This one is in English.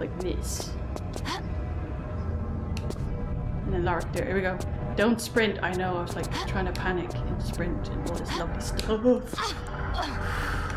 like this. And then Lark there. Here we go. Don't sprint. I know. I was like trying to panic and sprint and all this lovely stuff.